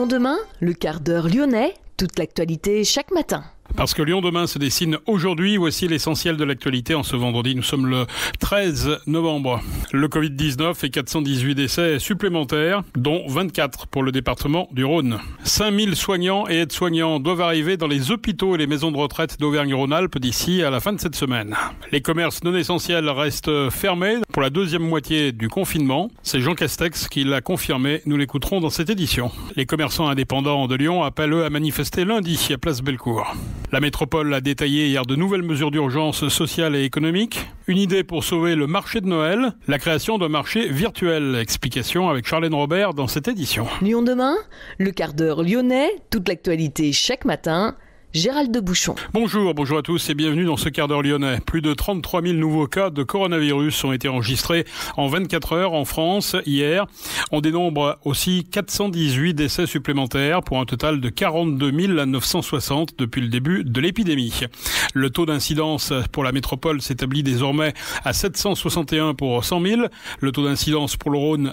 Lyon demain, le quart d'heure lyonnais, toute l'actualité chaque matin. Parce que Lyon demain se dessine aujourd'hui, voici l'essentiel de l'actualité en ce vendredi. Nous sommes le 13 novembre. Le Covid-19 et 418 décès supplémentaires, dont 24 pour le département du Rhône. 5000 soignants et aides-soignants doivent arriver dans les hôpitaux et les maisons de retraite d'Auvergne-Rhône-Alpes d'ici à la fin de cette semaine. Les commerces non essentiels restent fermés pour la deuxième moitié du confinement. C'est Jean Castex qui l'a confirmé. Nous l'écouterons dans cette édition. Les commerçants indépendants de Lyon appellent eux à manifester lundi à Place Bellecour. La métropole a détaillé hier de nouvelles mesures d'urgence sociale et économique. Une idée pour sauver le marché de Noël, la création d'un marché virtuel. Explication avec Charlène Robert dans cette édition. Lyon demain, le quart d'heure lyonnais, toute l'actualité chaque matin. Gérald de Bouchon. Bonjour à tous et bienvenue dans ce quart d'heure lyonnais. Plus de 33 000 nouveaux cas de coronavirus ont été enregistrés en 24 heures en France hier. On dénombre aussi 418 décès supplémentaires pour un total de 42 960 depuis le début de l'épidémie. Le taux d'incidence pour la métropole s'établit désormais à 761 pour 100 000. Le taux d'incidence pour le Rhône,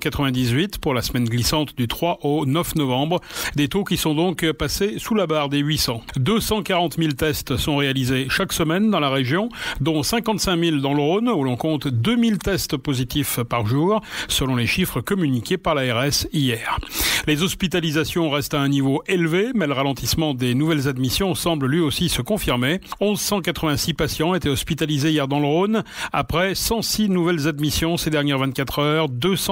798 pour la semaine glissante du 3 au 9 novembre. Des taux qui sont donc passés sous la barre des 800. 240 000 tests sont réalisés chaque semaine dans la région, dont 55 000 dans le Rhône, où l'on compte 2000 tests positifs par jour, selon les chiffres communiqués par l'ARS hier. Les hospitalisations restent à un niveau élevé, mais le ralentissement des nouvelles admissions semble lui aussi se confirmer. 1186 patients étaient hospitalisés hier dans le Rhône, après 106 nouvelles admissions ces dernières 24 heures,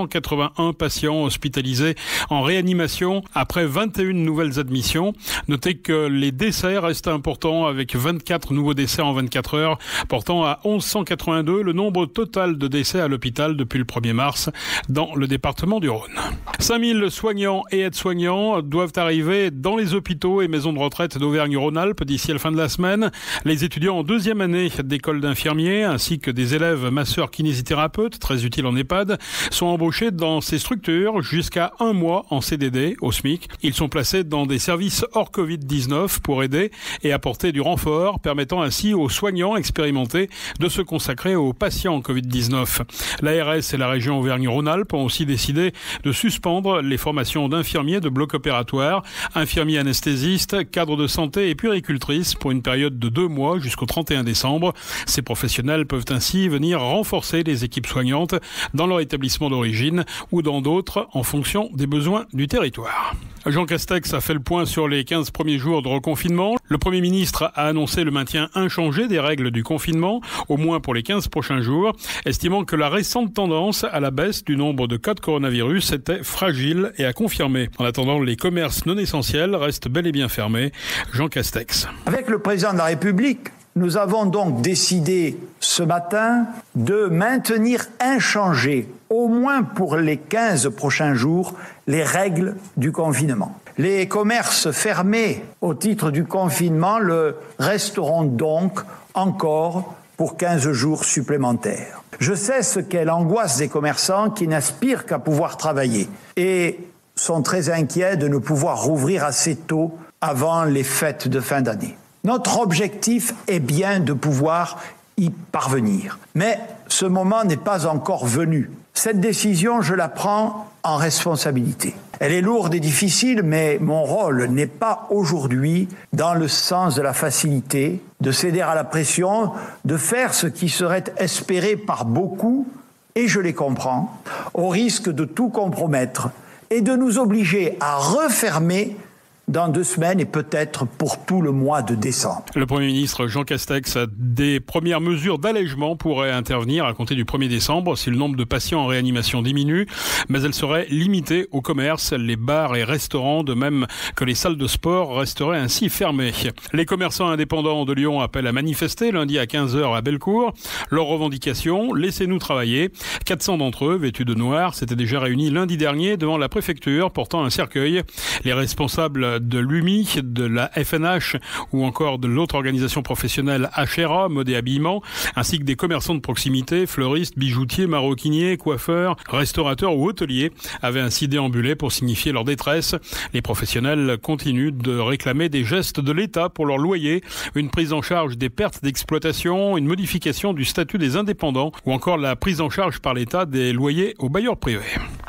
281 patients hospitalisés en réanimation, après 21 nouvelles admissions. Notez que les décès restent importants avec 24 nouveaux décès en 24 heures, portant à 1182 le nombre total de décès à l'hôpital depuis le 1er mars dans le département du Rhône. 5000 soignants et aides-soignants doivent arriver dans les hôpitaux et maisons de retraite d'Auvergne-Rhône-Alpes d'ici à la fin de la semaine. Les étudiants en deuxième année d'école d'infirmiers ainsi que des élèves masseurs kinésithérapeutes, très utiles en EHPAD, sont embauchés dans ces structures jusqu'à un mois en CDD au SMIC. Ils sont placés dans des services hors Covid-19 pour aider et apporter du renfort, permettant ainsi aux soignants expérimentés de se consacrer aux patients Covid-19. L'ARS et la région Auvergne-Rhône-Alpes ont aussi décidé de suspendre les formations d'infirmiers de bloc opératoire, infirmiers anesthésistes, cadres de santé et puéricultrices pour une période de 2 mois jusqu'au 31 décembre. Ces professionnels peuvent ainsi venir renforcer les équipes soignantes dans leur établissement d'origine ou dans d'autres en fonction des besoins du territoire. Jean Castex a fait le point sur les 15 premiers jours de reconfinement. Le Premier ministre a annoncé le maintien inchangé des règles du confinement, au moins pour les 15 prochains jours, estimant que la récente tendance à la baisse du nombre de cas de coronavirus était fragile et à confirmer. En attendant, les commerces non essentiels restent bel et bien fermés. Jean Castex. Avec le président de la République, nous avons donc décidé ce matin de maintenir inchangées, au moins pour les 15 prochains jours, les règles du confinement. Les commerces fermés au titre du confinement le resteront donc encore pour 15 jours supplémentaires. Je sais ce qu'est l'angoisse des commerçants qui n'aspirent qu'à pouvoir travailler et sont très inquiets de ne pouvoir rouvrir assez tôt avant les fêtes de fin d'année. Notre objectif est bien de pouvoir y parvenir. Mais ce moment n'est pas encore venu. Cette décision, je la prends en responsabilité. Elle est lourde et difficile, mais mon rôle n'est pas aujourd'hui dans le sens de la facilité, de céder à la pression, de faire ce qui serait espéré par beaucoup, et je les comprends, au risque de tout compromettre et de nous obliger à refermer dans 2 semaines et peut-être pour tout le mois de décembre. Le Premier ministre Jean Castex, des premières mesures d'allègement pourraient intervenir à compter du 1er décembre si le nombre de patients en réanimation diminue, mais elles seraient limitées au commerce. Les bars et restaurants, de même que les salles de sport, resteraient ainsi fermées. Les commerçants indépendants de Lyon appellent à manifester lundi à 15h à Bellecour. Leur revendication, laissez-nous travailler. 400 d'entre eux, vêtus de noir, s'étaient déjà réunis lundi dernier devant la préfecture portant un cercueil. Les responsables de l'UMI, de la FNH ou encore de l'autre organisation professionnelle HRA, mode et habillement, ainsi que des commerçants de proximité, fleuristes, bijoutiers, maroquiniers, coiffeurs, restaurateurs ou hôteliers avaient ainsi déambulé pour signifier leur détresse. Les professionnels continuent de réclamer des gestes de l'État pour leur loyer, une prise en charge des pertes d'exploitation, une modification du statut des indépendants ou encore la prise en charge par l'État des loyers aux bailleurs privés.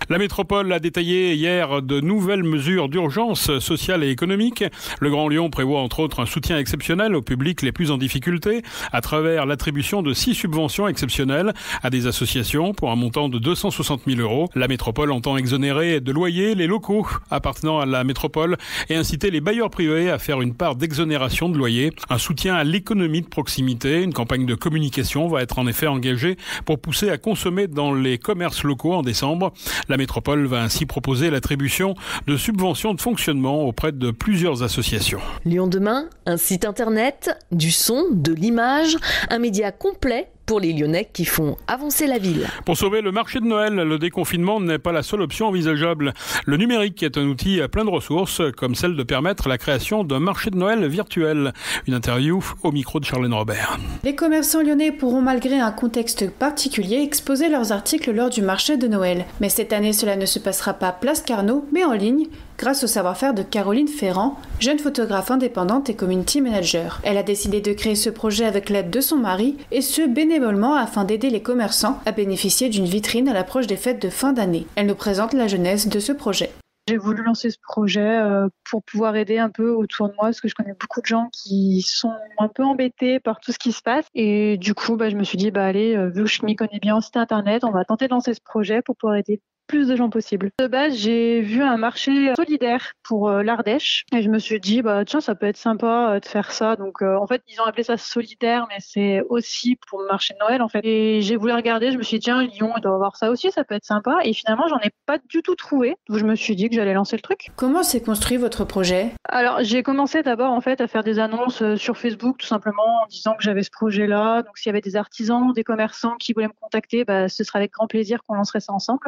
La métropole a détaillé hier de nouvelles mesures d'urgence sociale et économique. Le Grand Lyon prévoit entre autres un soutien exceptionnel aux publics les plus en difficulté à travers l'attribution de 6 subventions exceptionnelles à des associations pour un montant de 260 000 €. La métropole entend exonérer de loyer les locaux appartenant à la métropole et inciter les bailleurs privés à faire une part d'exonération de loyer. Un soutien à l'économie de proximité. Une campagne de communication va être en effet engagée pour pousser à consommer dans les commerces locaux en décembre. La métropole va ainsi proposer l'attribution de subventions de fonctionnement auprès de plusieurs associations. Lyon demain, un site internet, du son, de l'image, un média complet pour les Lyonnais qui font avancer la ville. Pour sauver le marché de Noël, le déconfinement n'est pas la seule option envisageable. Le numérique est un outil à plein de ressources, comme celle de permettre la création d'un marché de Noël virtuel. Une interview au micro de Charlène Robert. Les commerçants lyonnais pourront, malgré un contexte particulier, exposer leurs articles lors du marché de Noël. Mais cette année, cela ne se passera pas place Carnot, mais en ligne, grâce au savoir-faire de Caroline Ferrand, jeune photographe indépendante et community manager. Elle a décidé de créer ce projet avec l'aide de son mari, et ce bénévolement afin d'aider les commerçants à bénéficier d'une vitrine à l'approche des fêtes de fin d'année. Elle nous présente la genèse de ce projet. J'ai voulu lancer ce projet pour pouvoir aider un peu autour de moi parce que je connais beaucoup de gens qui sont un peu embêtés par tout ce qui se passe. Et du coup, je me suis dit, allez, vu que je m'y connais bien en site internet, on va tenter de lancer ce projet pour pouvoir aider plus de gens possible. De base, j'ai vu un marché solidaire pour l'Ardèche et je me suis dit, tiens, ça peut être sympa de faire ça. Donc, en fait, ils ont appelé ça solidaire, mais c'est aussi pour le marché de Noël, en fait. Et j'ai voulu regarder, je me suis dit, tiens, Lyon, il doit avoir ça aussi, ça peut être sympa. Et finalement, j'en ai pas du tout trouvé. Donc, je me suis dit que j'allais lancer le truc. Comment s'est construit votre projet ? Alors, j'ai commencé d'abord, en fait, à faire des annonces sur Facebook, tout simplement, en disant que j'avais ce projet-là. Donc, s'il y avait des artisans, des commerçants qui voulaient me contacter, ce serait avec grand plaisir qu'on lancerait ça ensemble.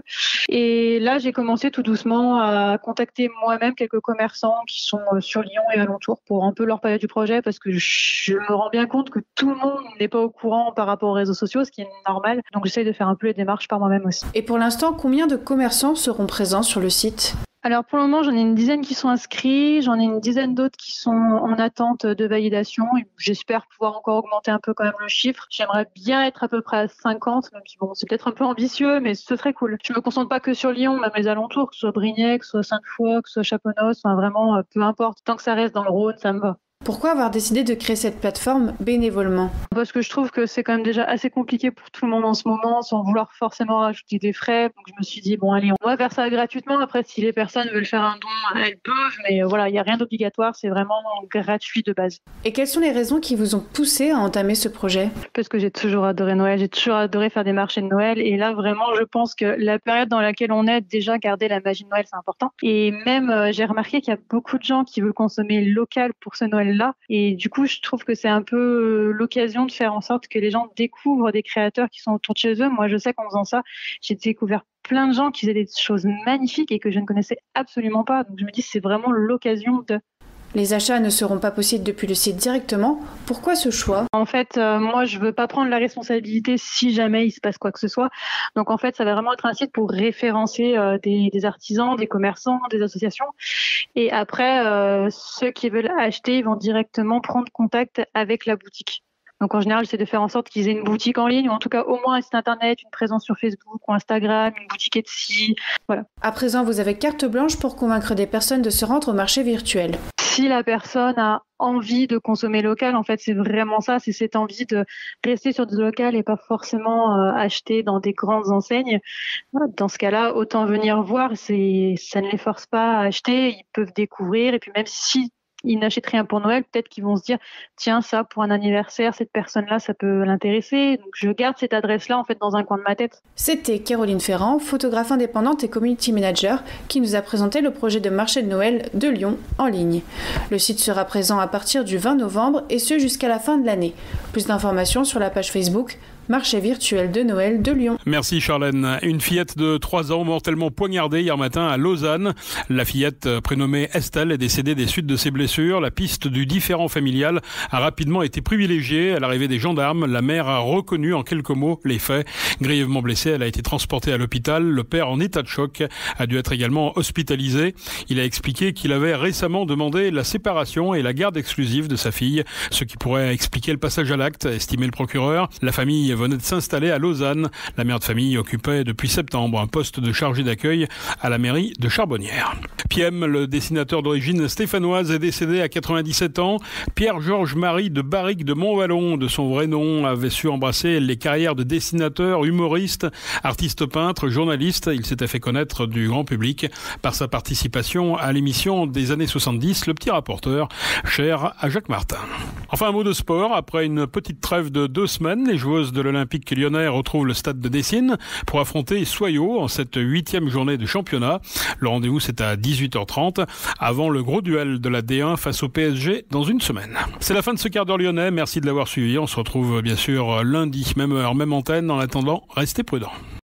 Et là, j'ai commencé tout doucement à contacter moi-même quelques commerçants qui sont sur Lyon et alentours pour un peu leur parler du projet parce que je me rends bien compte que tout le monde n'est pas au courant par rapport aux réseaux sociaux, ce qui est normal. Donc, j'essaie de faire un peu les démarches par moi-même aussi. Et pour l'instant, combien de commerçants seront présents sur le site ? Alors pour le moment, j'en ai une dizaine qui sont inscrits, j'en ai une dizaine d'autres qui sont en attente de validation. J'espère pouvoir encore augmenter un peu quand même le chiffre. J'aimerais bien être à peu près à 50, même si c'est peut-être un peu ambitieux, mais ce serait cool. Je me concentre pas que sur Lyon, même les alentours, que ce soit Brignais, que ce soit Sainte-Foy, que ce soit Chaponnos, vraiment peu importe. Tant que ça reste dans le Rhône, ça me va. Pourquoi avoir décidé de créer cette plateforme bénévolement ? Parce que je trouve que c'est quand même déjà assez compliqué pour tout le monde en ce moment, sans vouloir forcément rajouter des frais. Donc je me suis dit, allez, on va faire ça gratuitement. Après, si les personnes veulent faire un don, elles peuvent. Mais voilà, il n'y a rien d'obligatoire, c'est vraiment gratuit de base. Et quelles sont les raisons qui vous ont poussé à entamer ce projet ? Parce que j'ai toujours adoré Noël, j'ai toujours adoré faire des marchés de Noël. Et là, vraiment, je pense que la période dans laquelle on est, déjà garder la magie de Noël, c'est important. Et même, j'ai remarqué qu'il y a beaucoup de gens qui veulent consommer local pour ce Noël-là. Et du coup, je trouve que c'est un peu l'occasion de faire en sorte que les gens découvrent des créateurs qui sont autour de chez eux. Moi, je sais qu'en faisant ça, j'ai découvert plein de gens qui faisaient des choses magnifiques et que je ne connaissais absolument pas. Donc, je me dis, c'est vraiment l'occasion de... Les achats ne seront pas possibles depuis le site directement. Pourquoi ce choix ? En fait, moi, je veux pas prendre la responsabilité si jamais il se passe quoi que ce soit. Donc, en fait, ça va vraiment être un site pour référencer des artisans, des commerçants, des associations. Et après, ceux qui veulent acheter, ils vont directement prendre contact avec la boutique. Donc, en général, j'essaie de faire en sorte qu'ils aient une boutique en ligne, ou en tout cas, au moins un site internet, une présence sur Facebook ou Instagram, une boutique Etsy, voilà. À présent, vous avez carte blanche pour convaincre des personnes de se rendre au marché virtuel. Si la personne a envie de consommer local, en fait, c'est vraiment ça, c'est cette envie de rester sur du local et pas forcément acheter dans des grandes enseignes. Dans ce cas-là, autant venir voir, ça ne les force pas à acheter, ils peuvent découvrir, et puis même si ils n'achètent rien pour Noël, peut-être qu'ils vont se dire tiens, ça pour un anniversaire, cette personne-là, ça peut l'intéresser. Donc je garde cette adresse-là en fait dans un coin de ma tête. C'était Caroline Ferrand, photographe indépendante et community manager, qui nous a présenté le projet de marché de Noël de Lyon en ligne. Le site sera présent à partir du 20 novembre et ce jusqu'à la fin de l'année. Plus d'informations sur la page Facebook Marché virtuel de Noël de Lyon. Merci Charlène. Une fillette de 3 ans mortellement poignardée hier matin à Lausanne. La fillette prénommée Estelle est décédée des suites de ses blessures. La piste du différend familial a rapidement été privilégiée. À l'arrivée des gendarmes, la mère a reconnu en quelques mots les faits. Grièvement blessée, elle a été transportée à l'hôpital. Le père, en état de choc, a dû être également hospitalisé. Il a expliqué qu'il avait récemment demandé la séparation et la garde exclusive de sa fille, ce qui pourrait expliquer le passage à l'acte, estimait le procureur. La famille venait de s'installer à Lausanne. La mère de famille occupait depuis septembre un poste de chargé d'accueil à la mairie de Charbonnières. Piem, le dessinateur d'origine stéphanoise, est décédé à 97 ans. Pierre-Georges Marie de Barrique de Montvallon, de son vrai nom, avait su embrasser les carrières de dessinateur, humoriste, artiste peintre, journaliste. Il s'était fait connaître du grand public par sa participation à l'émission des années 70, Le Petit Rapporteur, cher à Jacques Martin. Enfin, un mot de sport. Après une petite trêve de 2 semaines, les joueuses de l'Olympique Lyonnais retrouvent le stade de Dessines pour affronter Soyaux en cette 8e journée de championnat. Le rendez-vous, c'est à 18h30, avant le gros duel de la D1 face au PSG dans une semaine. C'est la fin de ce quart d'heure lyonnais. Merci de l'avoir suivi. On se retrouve bien sûr lundi, même heure, même antenne. En attendant, restez prudents.